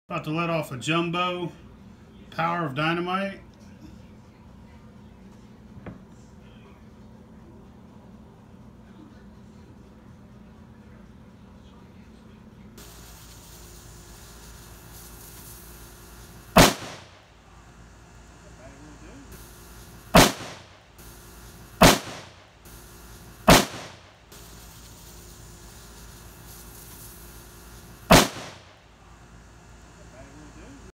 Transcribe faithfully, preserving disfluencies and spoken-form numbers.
About to let off a jumbo power of dynamite.